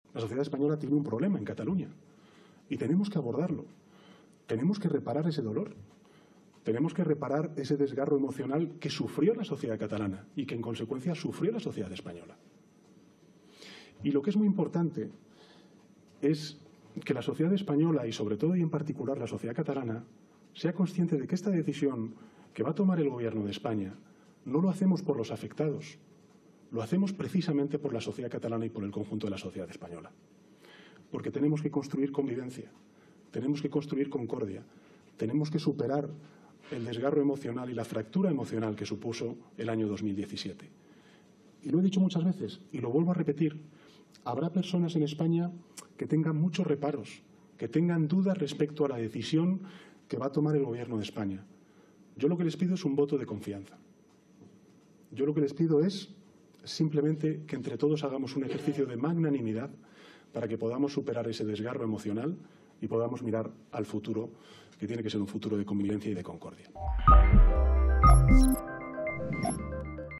La sociedad española tiene un problema en Cataluña y tenemos que abordarlo. Tenemos que reparar ese dolor. Tenemos que reparar ese desgarro emocional que sufrió la sociedad catalana y que en consecuencia sufrió la sociedad española. Y lo que es muy importante es que la sociedad española y sobre todo y en particular la sociedad catalana sea consciente de que esta decisión que va a tomar el Gobierno de España no lo hacemos por los afectados, lo hacemos precisamente por la sociedad catalana y por el conjunto de la sociedad española. Porque tenemos que construir convivencia, tenemos que construir concordia, tenemos que superar el desgarro emocional y la fractura emocional que supuso el año 2017. Y lo he dicho muchas veces y lo vuelvo a repetir, habrá personas en España que tengan muchos reparos, que tengan dudas respecto a la decisión que va a tomar el Gobierno de España. Yo lo que les pido es un voto de confianza. Yo lo que les pido es simplemente que entre todos hagamos un ejercicio de magnanimidad para que podamos superar ese desgarro emocional y podamos mirar al futuro, que tiene que ser un futuro de convivencia y de concordia.